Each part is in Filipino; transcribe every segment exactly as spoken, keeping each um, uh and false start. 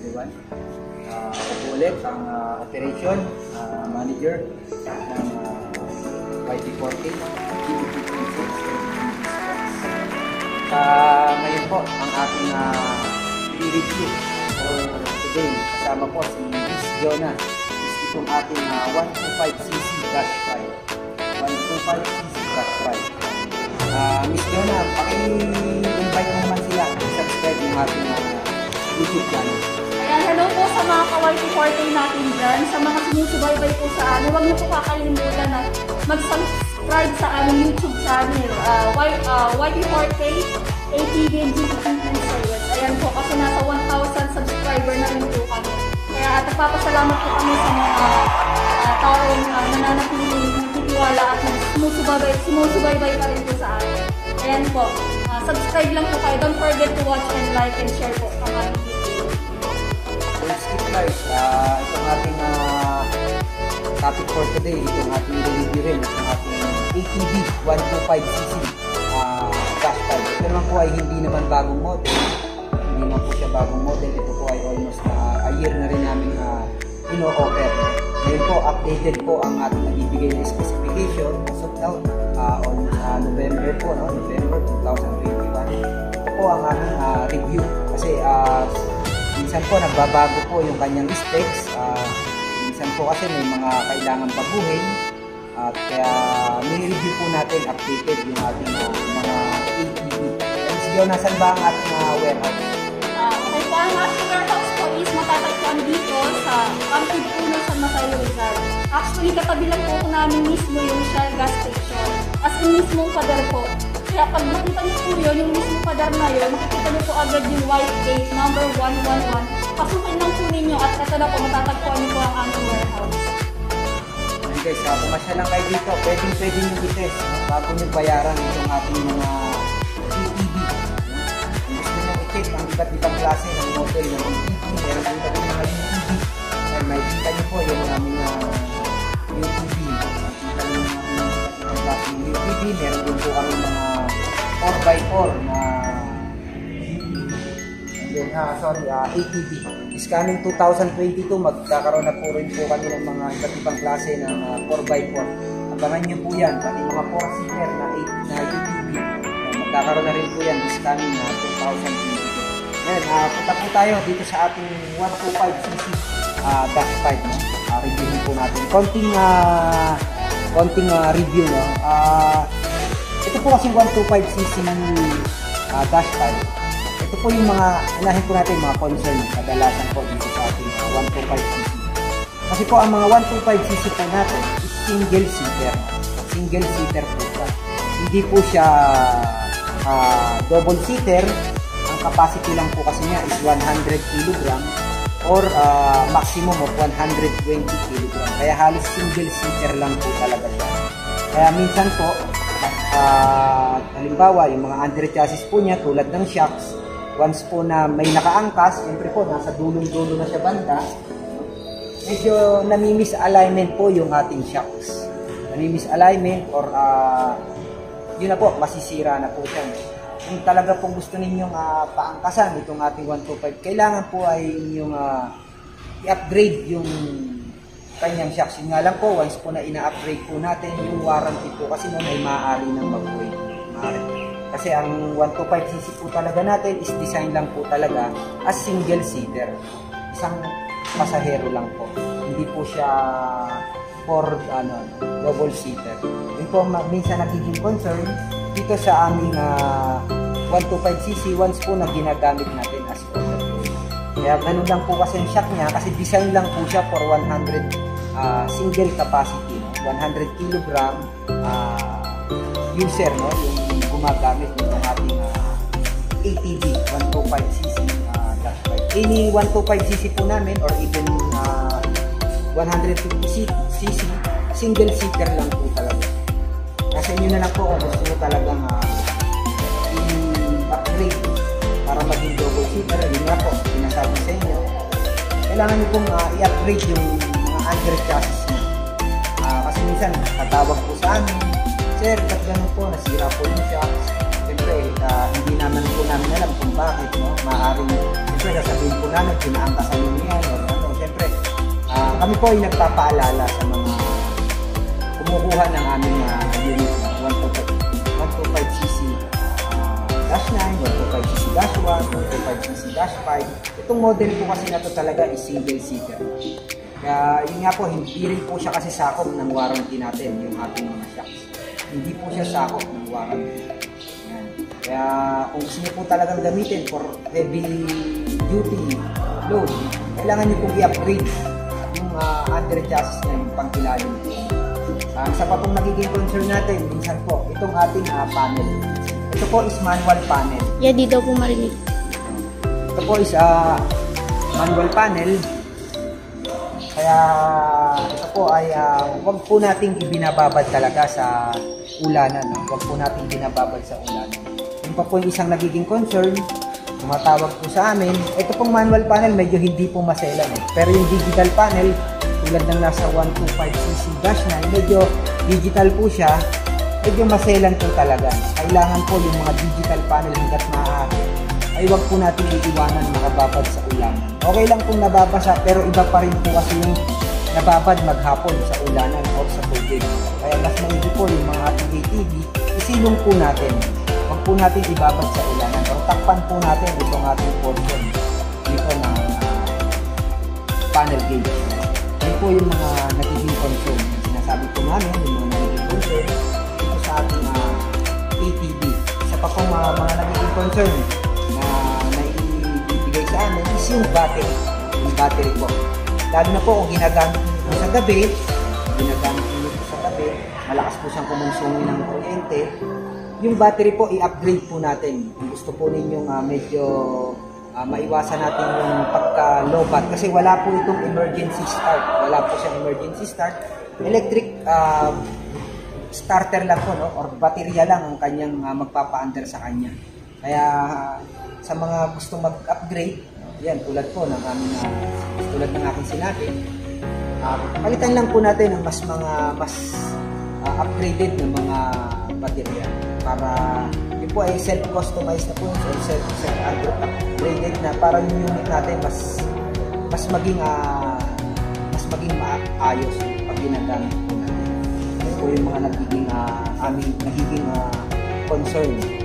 everyone. Uh, ako po ulit ang uh, operation uh, manager ng uh, Y T forty G B T twenty-six. Uh, ngayon po ang ating uh, i-review for today. Kasama po si Miss Jonah. Is itong ating uh, one twenty-five c c dash five. one twenty-five c c dash five. Uh, Miss Jonah, paki-invite mo naman sila to subscribe ng ating uh, YouTube channel. Ayan, hello po sa mga ka-Y T forty natin dyan. Sa mga sumusubaybay po sa amin, huwag niyo po kakalimutan na mag-subscribe sa aming YouTube channel. Uh, y, uh, Y T forty A T V and G B T Influencers. Ayan po, kasi nasa one thousand subscriber na rin po kami. Kaya at nagpapasalamat po kami sa mga uh, taong uh, nananatiling nagtitiwala at sumusubaybay, sumusubaybay pa rin po sa amin. Ayan po, uh, subscribe lang po kayo. Don't forget to watch and like and share po ang aming video. Let's keep guys, uh, itong ating uh, topic for today, itong ating review rin, itong ating A T V one twenty-five c c uh, dash five. Ito naman po ay hindi naman bagong model, hindi naman po siya bagong model, ito po ay almost uh, a year na rin namin uh, ino-offer. Ngayon po, updated po ang ating nabibigay na specification as of now, uh, on uh, November po, no? November twenty twenty-one. Ito po ang ating uh, review kasi uh, minsan po nagbabago po yung kanyang specs, uh, minsan po kasi may mga kailangan baguhin at kaya ni-review po natin updated yung ating uh, mga A T V. Let's go, nasan ba ang ating uh, warehouse? Uh, okay po, ang ating warehouse po is matatagpuan dito sa Ampid Puno San Mateo Rizal. Actually, katabi lang po namin mismo yung Shell gas station. As in mismong pader po. Kaya pag nakita niyo po yun, yung mismong pader na yun, makikita niyo po agad yung white gate number one one one. Pasukin lang po ninyo at ito na po, matatagpuan niyo po ang aming warehouse. Okay guys, uh, pumasya lang kayo dito, pwedeng pwede nyo i-test bago nyo bayaran itong ating mga A T V. Kung gusto nyo i-check ang iba't ibang klase ng model ng A T V, meron din kami mga U T V. Ay, may kita nyo po yung aming uh, U T V. Makikita nyo yung aming ibang klase ng U T V. Meron din po kami mga four by four na yun, ah, sorry, uh, A T V. Is coming two thousand twenty-two, magkakaroon na po rin po kami ng mga iba't ibang klase ng uh, four by four. Abangan nyo po yan, pati mga four-seater na, na U T V. Uh, magkakaroon na rin po yan, is coming uh, two thousand twenty-two. Ngayon, uh, punta po tayo dito sa ating one twenty-five c c uh, dash five. No? Uh, reviewin po natin. Konting, uh, konting uh, review. No? Uh, ito po kasi one twenty-five c c uh, dash five. Ito po yung mga, inahin po natin mga concern kadalasan po dito sa ating uh, one twenty-five c c. Kasi po ang mga one twenty-five c c po natin is single seater. Single seater po siya. Hindi po siya uh, double seater. Ang capacity lang po kasi niya is one hundred kilogram or uh, maximum of one hundred twenty kilogram. Kaya halos single seater lang po talaga siya. Kaya minsan po, uh, halimbawa yung mga under chassis po niya tulad ng shocks, once po na may nakaangkas, siyempre po nasa dulong-dulo na siya banda, medyo nami-misalignment po yung ating shocks. Nami-misalignment or uh, yun na po, masisira na po siya. Kung talaga pong gusto ninyong uh, paangkasan itong ating one twenty-five, kailangan po ay inyong uh, i-upgrade yung kanyang shocks. Yun nga lang po, once po na ina-upgrade po natin yung warranty po kasi noon ay maaari ng mag-void. Kasi ang one twenty-five c c po talaga natin is design lang po talaga as single seater. Isang pasahero lang po. Hindi po siya for ano, double seater. Yun po minsan nagiging concern dito sa aming uh, one twenty-five c c once po na ginagamit natin as overload. Kaya ganun lang po kasi yung shock niya kasi design lang po siya for one hundred uh, single capacity, no? one hundred kilogram uh, user, no? Yung gumagamit ng ating uh, A T V one twenty-five c c uh, dash five. Any one twenty-five c c po namin or even uh, one hundred fifty c c single seater lang po talaga. Kasi inyo na lang po kung gusto nyo talagang uh, i-upgrade para maging double seater. Yun nga po, sinasabi sa inyo, kailangan nyo pong uh, i-upgrade yung mga under chassis nyo. Uh, kasi minsan, katawag po sa amin, sir, ba't ganun po, nasira po yung shocks. Siyempre, siyempre, uh, hindi naman po namin alam kung bakit, no? Maaaring, siyempre, sasabihin po namin, pinaangkasan nyo yan, o ano, siyempre, uh, kami po ay nagpapaalala sa mga kumukuha ng aming uh, unit na one twenty-five c c dash nine, one twenty-five c c dash one, one twenty-five c c dash five. Itong model po kasi na to talaga is single seater. Kaya yun nga po, hindi rin po siya kasi sakop ng warranty natin, yung ating mga shocks. Hindi po siya sakop ng warranty. Yan. Kaya kung gusto niyo po talagang gamitin for heavy duty load, kailangan niyo pong i-upgrade yung uh, under chassis niya, yung pangkilalim. Uh, sa pa pong nagiging concern natin, minsan po, itong ating uh, panel. Ito po is manual panel. Yeah, di daw po marinig. Ito po is uh, manual panel. Kaya ito po ay uh, wag po nating ibinababad talaga sa ulanan. No? Wag po nating binababad sa ulanan. Yung pa po yung isang nagiging concern, tumatawag po sa amin. Ito pong manual panel medyo hindi po maselan. Eh. Pero yung digital panel, tulad ng nasa one twenty-five c c dash nine, medyo digital po siya. Medyo maselan po talaga. Kailangan po yung mga digital panel hanggat maaari ay wag po natin iiwanan makababad sa ulanan. Okay lang kung nababasa, pero iba pa rin po kasi yung nababad maghapon sa ulanan o sa tubig. Kaya mas maigi po yung mga ating A T V, isilong po natin. Wag po natin ibabad sa ulanan o takpan po natin itong ating portion dito ng uh, panel gauge. Yan po yung mga nagiging concern. Yung sinasabi po namin, yung mga nagiging concern dito sa ating uh, A T V. Isa pa pong uh, mga nagiging concern na naibibigay sa amin is yung battery. Yung battery po. Lalo na po kung ginagamit nyo po sa gabi, ginagamit nyo po sa gabi, malakas po siyang kumonsumin ng kuryente, yung battery po i-upgrade po natin. Kung gusto po ninyong uh, medyo uh, maiwasan natin yung pagka-lobat kasi wala po itong emergency start. Wala po siyang emergency start. Electric uh, starter lang po, no? Or baterya lang ang kanyang uh, magpapa-under sa kanya. Kaya uh, sa mga gustong mag-upgrade, yan, tulad po ng aming, uh, tulad ng aking sinabi, uh, palitan lang po natin ng mas mga, mas uh, upgraded na mga baterya para yun po ay self-customized na po, self-upgraded na para yung unit natin mas mas maging uh, mas maging maayos pag ginagamit po natin. Yan po yung mga nagiging uh, aming nagiging uh, concern.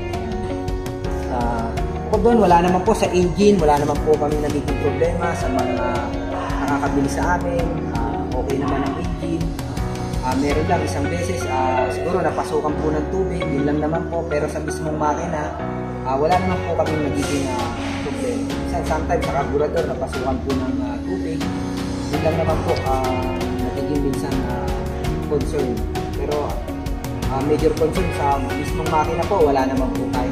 Uh, Bukod doon, wala naman po sa engine, wala naman po kami nagiging problema sa mga nakakabili sa amin. Uh, okay naman ang engine. Uh, meron lang isang beses, uh, siguro napasukan po ng tubig, yun lang naman po. Pero sa mismong makina, uh, wala naman po kami nagiging uh, problema. Sometimes sa carburetor, napasukan po ng uh, tubig. Yun lang naman po, uh, nagiging minsan uh, concern. Pero uh, major concern sa mismong makina po, wala naman po tayo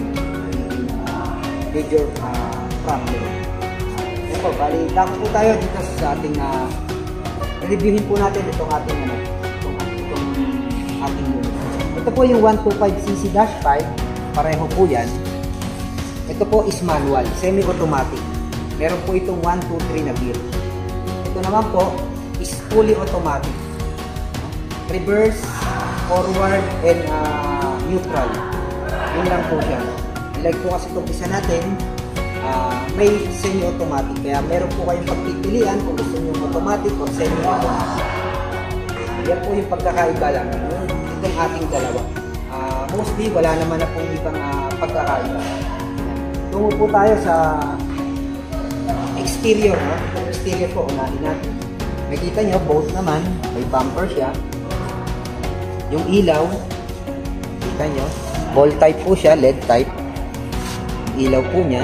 major uh, problem. Yan po, bali, lang po tayo dito sa ating uh, reviewin po natin itong ating ano, itong, itong ating unit. Ito po yung one twenty-five c c dash five, pareho po yan. Ito po is manual, semi-automatic. Meron po itong one, two, three na gear. Ito naman po is fully automatic. Reverse, forward, and uh, neutral. Yun lang po siya. Like po kasi itong isa natin, uh, may semi-automatic. Kaya meron po kayong pagpipilian kung gusto nyo automatic o semi-automatic. Yan po yung pagkakaiba lang. Itong ating dalawa. Uh, mostly, wala naman na pong ibang uh, pagkakaiba. Tungo po tayo sa exterior. No? Itong exterior po, unahin natin. Makikita nyo, both naman. May bumper siya. Yung ilaw, kita nyo, ball type po siya, L E D type. Ilaw po niya,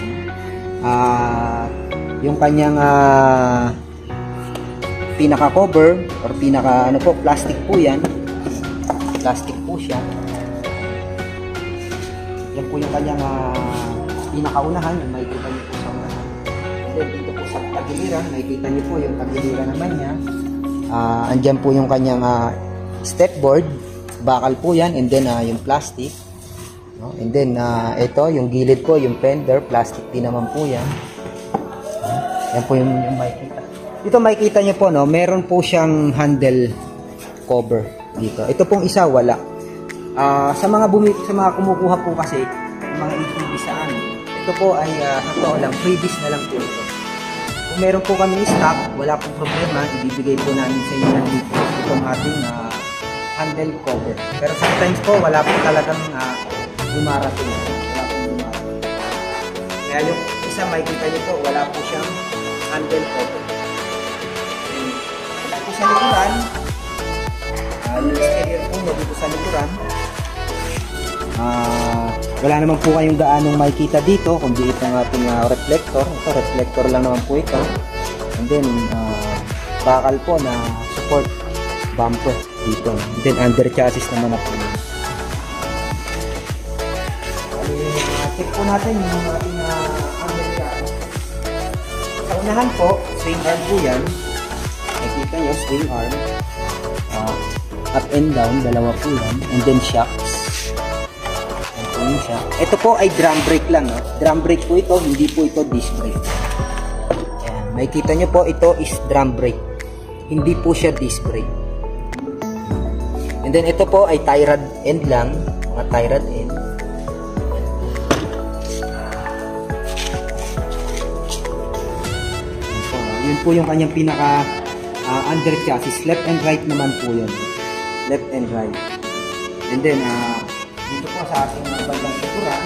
uh, yung kanyang uh, pinaka cover or pinaka ano po, plastic po yan, plastic po siya. Yan po yung kanyang uh, pinakaunahan, yung makikita niyo po sa unahan. And then dito po sa tagiliran, makikita niyo po yung tagiliran naman niya. Uh, andyan po yung kanyang uh, step board, bakal po yan, and then uh, yung plastic. And then, uh, ito, yung gilid po, yung fender, plastic din naman po yan. Yan po yung, yung makikita. Dito makikita nyo po, no, meron po siyang handle cover dito. Ito pong isa, wala. Uh, sa mga bumi sa mga kumukuha po kasi ng mga A T V sa amin, ito po ay uh, totoo lang, freebies na lang po ito. Kung meron po kami stock, wala pong problema, ibibigay po namin sa inyo ng dito itong ating uh, handle cover. Pero sometimes po, wala po talagang uh, dumarating. Wala pong dumarating. Kaya yung isa, makikita nyo po, wala po siyang handle cover. Wala po sa likuran. Uh, yung exterior po nyo dito sa likuran. Uh, wala naman po kayong gaanong makikita dito, kundi itong ating uh, reflector. Ito, reflector lang naman po ito. And then, uh, bakal po na support bumper dito. And then, under chassis naman na po. Uh, check po natin yung ating uh, under chassis. Sa unahan po, swing arm po yan. Nakikita nyo, swing arm. Uh, up and down, dalawa po yan. And then, shocks. Siya. Ito po ay drum brake lang, no? Drum brake po ito, hindi po ito disc brake. Ayan, makikita nyo po, ito is drum brake. Hindi po siya disc brake. And then ito po ay tie rod end lang, mga tie rod end. So, yun po yung kanyang pinaka uh, under chassis. Left and right naman po yun. Left and right. And then, uh, dito po sa ating bandang likuran,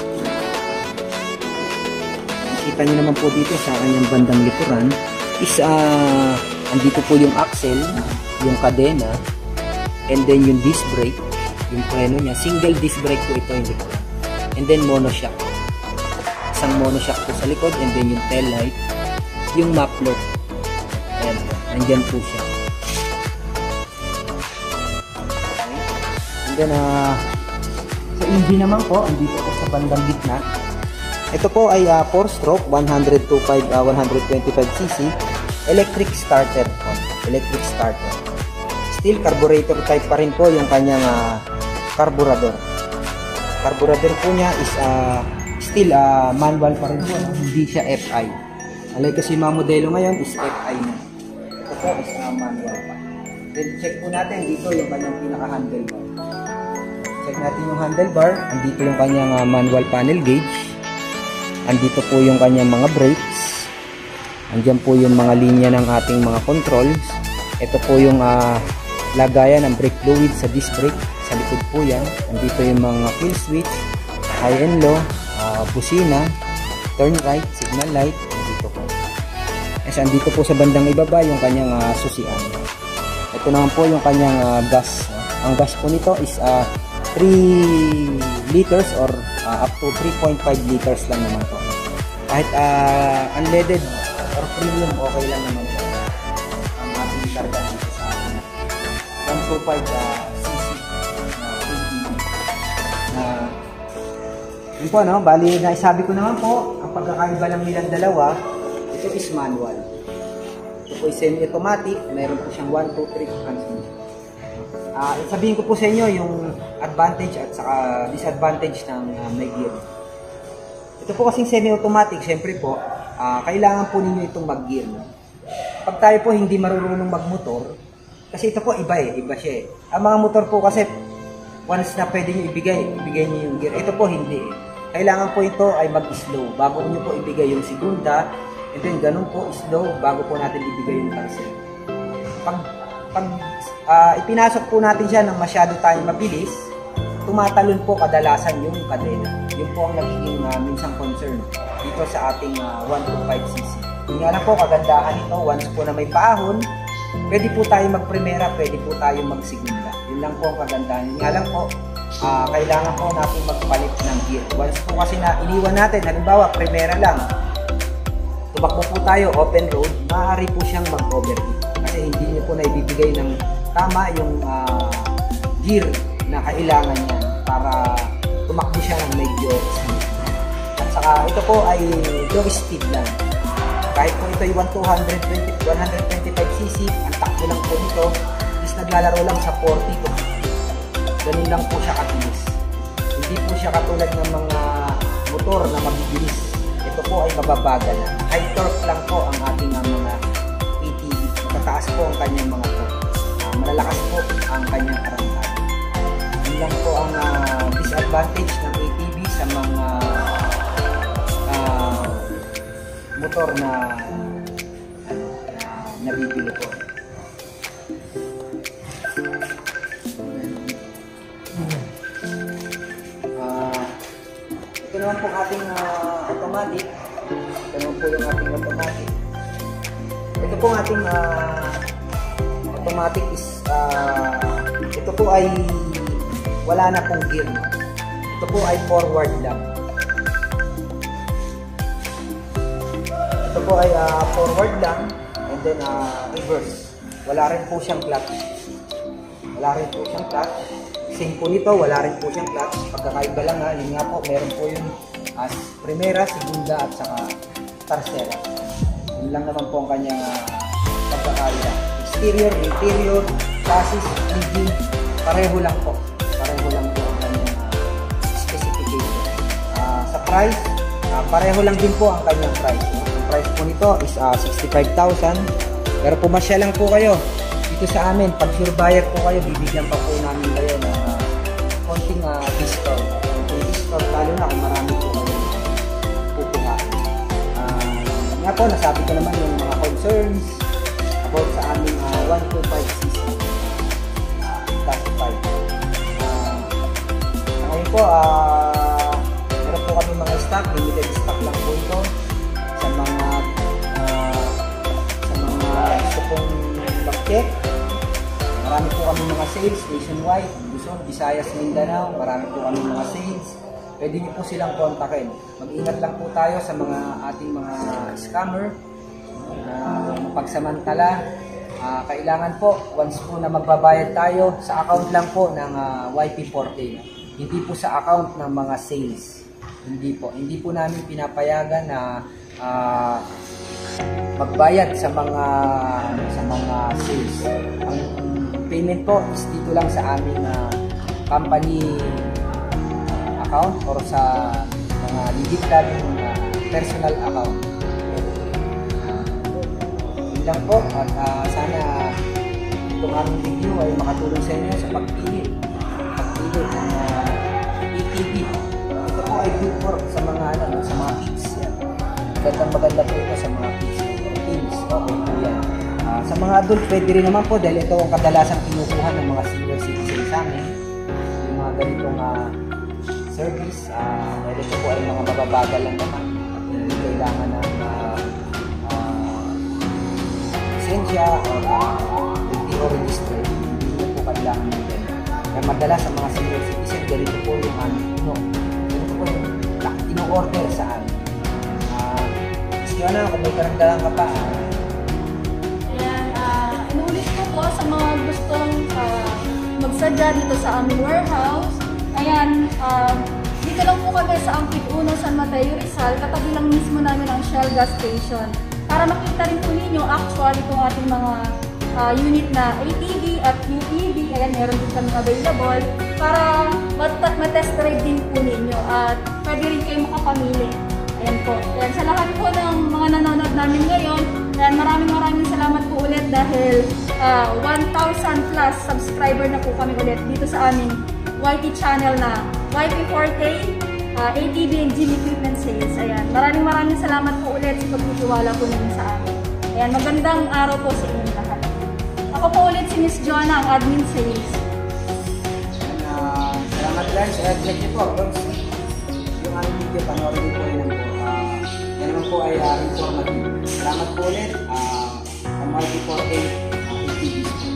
nakikita nyo naman po dito sa kanyang bandang likuran is uh, andito po yung axle, yung kadena, and then yung disc brake, yung preno nya, single disc brake po ito yung likuran, and then monoshock, isang monoshock po sa likod, and then yung tail light, yung muffler, ayan po, nandyan po siya. And then uh, sa engine naman po, andito po sa bandang gitna. Ito po ay uh, four stroke, one twenty-five c c, electric starter po. Electric starter. Still carburetor type pa rin po yung kanyang uh, carburetor. Carburetor po niya is uh, still uh, manual pa rin po, no? Hindi siya F I. Alay kasi mga modelo ngayon is F I na. Ito po is uh, manual pa. Then check po natin dito yung kanyang pinaka-handle bar. Check natin yung handlebar. Andito yung kanyang uh, manual panel gauge. Andito po yung kanyang mga brakes. Andyan po yung mga linya ng ating mga controls. Ito po yung uh, lagayan ng brake fluid sa disc brake. Sa likod po yan. Andito yung mga kill switch, high and low, uh, busina, turn right, signal light. Andito po. As andito po sa bandang ibaba yung kanyang uh, susian. Ito naman po yung kanyang uh, gas. Ang gas po nito is uh, three liters or uh, up to three point five liters lang naman po. Kahit uh, unleaded or premium, okay lang naman po ang ating karga dito sa atin. one twenty-five c c na yun po, no? Bali, naisabi ko naman po, ang pagkakaiba lang nilang dalawa, ito is manual. Ito po is semi-automatic, mayroon po siyang one two three transmission. Uh, sabihin ko po sa inyo yung advantage at saka disadvantage ng uh, may gear. Ito po kasing semi-automatic, syempre po, uh, kailangan po ninyo itong mag-gear. No? Pag tayo po hindi marunong magmotor, kasi ito po iba eh, iba siya eh. Ang mga motor po kasi, once na pwede nyo ibigay, ibigay nyo yung gear. Ito po hindi eh. Kailangan po ito ay mag-slow bago nyo po ibigay yung segunda, and then ganun po slow bago po natin ibigay yung tercera. Pag, pag uh, ipinasok po natin siya ng masyado tayong mabilis, tumatalon po kadalasan yung kadena. Yun po ang nagiging uh, minsang concern dito sa ating uh, one twenty-five c c. Yung nga lang po, kagandahan nito, once po na may paahon, pwede po tayo magprimera, pwede po tayo magsigunda. Yun lang po ang kagandahan. Yung nga lang po, uh, kailangan po natin magpalit ng gear. Once po kasi na iniwan natin, halimbawa, primera lang, tumakbo po tayo, open road, maaari po siyang mag-overheat. Kasi hindi niyo po na ibibigay ng tama yung uh, gear na kailangan niya para tumakbo siya ng medyo smooth. At saka ito po ay low speed lang. Kahit po ito ay one twenty-five c c, ang takbo lang po nito is naglalaro lang sa forty to fifty. Ganun lang po siya kabilis. Hindi po siya katulad ng mga motor na mabibilis. Ito po ay mababagal lang. High torque lang po ang ating uh, mga A T V. Matataas po ang kanyang mga torque. Uh, malalakas po ang kanyang karamdaman. yun lang po ang uh, disadvantage ng A T V sa mga uh, motor na uh, nabibili po. Uh, ito naman po ating uh, automatic. Ito naman po yung ating automatic. Ito po ating uh, automatic is uh, ito po ay wala na pong gear. Ito po ay forward lang. Ito po ay uh, forward lang and then uh, reverse. Wala rin po siyang clutch. Wala rin po siyang clutch. Same po nito, wala rin po siyang clutch. Pagkakaiba lang ha, yun nga po, meron po yung as uh, primera, segunda at saka tercera. Yun lang naman po ang kanyang uh, pagkakaiba. Exterior, interior, chassis, engine, pareho lang po. Pareho lang po ang kanyang uh, specification. Uh, sa price, uh, pareho lang din po ang kanyang price. No? Ang price po nito is uh, sixty-five thousand. Pero pumasya lang po kayo dito sa amin. Pag sure buyer po kayo, bibigyan pa po namin kayo ng uh, konting uh, discount. Konting discount, lalo na kung marami po kayo pupuhain. Uh, nga po, nasabi ko naman yung mga concerns about sa aming uh, one twenty-five c c uh, classified. Uh, ngayon po, uh, meron po kami mga stock, limited stock lang po ito sa mga uh, sa mga gusto pong mag-check. Marami po kami mga sales nationwide, Luzon, Visayas, Mindanao, marami po kami mga sales. Pwede niyo po silang kontakin. Mag-ingat lang po tayo sa mga ating mga scammer na mapagsamantala. Uh, kailangan po, once po na magbabayad tayo, sa account lang po ng uh, Y P four K. Hindi po sa account ng mga sales. Hindi po. Hindi po namin pinapayagan na uh, magbayad sa mga sa mga sales. Ang payment po is dito lang sa aming uh, company account or sa mga legit namin uh, personal account. Yun lang po at uh, sana itong aming video ay makatulong sa inyo sa pagpili pagpili ng uh, A T V. Ito po ay good for sa mga ano, sa mga kids yan. Magandang maganda po ito sa mga kids. Kids, okay po yan. Uh, sa mga adult, pwede rin naman po dahil ito ang kadalasang kinukuha ng mga senior citizen sa amin. Yung mga ganitong uh, service, uh, dahil ito po ay mga mababagal lang naman at hindi kailangan ng uh, uh, lisensya or uh, L T O register. Hindi po kailangan nito. Kaya madalas sa mga senior citizen, ganito po yung ano, no, ganito po yung ino-order sa amin. Uh, Sige na, kung may karangdalan ka pa. Uh, Ayan, uh, inulit ko po sa mga gustong uh, magsadya dito sa aming warehouse. Ayan, uh, dito lang po kami sa Angkit Uno, San Mateo, Rizal. Katabi lang mismo namin ang Shell gas station. Para makita rin po ninyo actually itong ating mga uh, unit na A T V at U T V. Ayan, meron din kami available. Para mat-test drive din po ninyo. At pwede rin kayo makapamili. Ayan po. Ayan, sa lahat po ng mga nanonood namin ngayon, ayan, maraming maraming salamat po ulit dahil uh, one thousand plus subscriber na po kami ulit dito sa aming Y T channel na Y P four K, uh, A T V and Gym Equipment Sales. Ayan, maraming maraming salamat po ulit sa pagtitiwala po ninyo sa amin. Ayan, magandang araw po sa inyong lahat. Ako po ulit si Miss Joanna, ang admin sales. Uh, salamat guys. Uh, check nyo po. Yung aming video, panoorin po yun po. Uh, yan naman po ay uh, informative. Salamat po ulit. Uh, ang Y P four K, uh, A T V.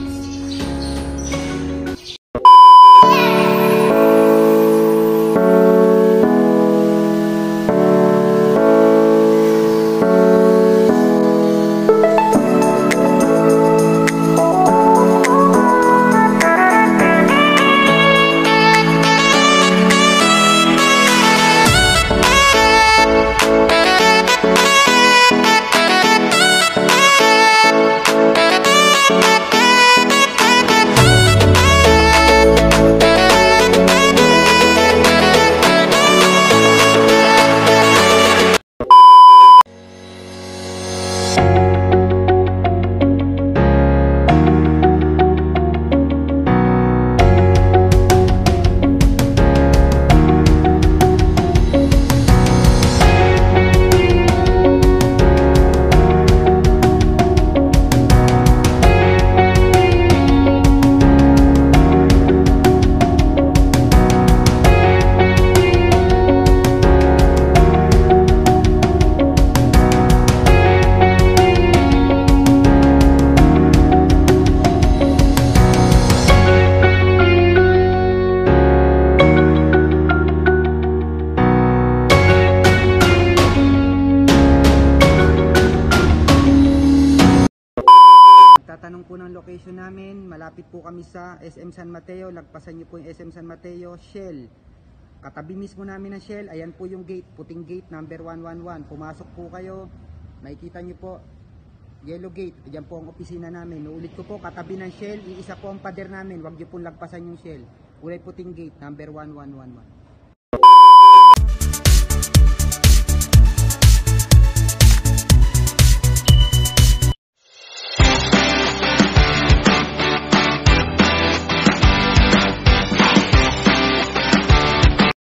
location namin, malapit po kami sa S M San Mateo. Lagpasan nyo po yung S M San Mateo, Shell. Katabi mismo namin ng Shell, ayan po yung gate, puting gate, number one one one. Pumasok po kayo, makikita nyo po, yellow gate, ayan po ang opisina namin. Uulit ko po, katabi ng Shell, iisa po ang pader namin, huwag nyo pong lagpasan yung Shell. Kulay puting gate, number one one one one.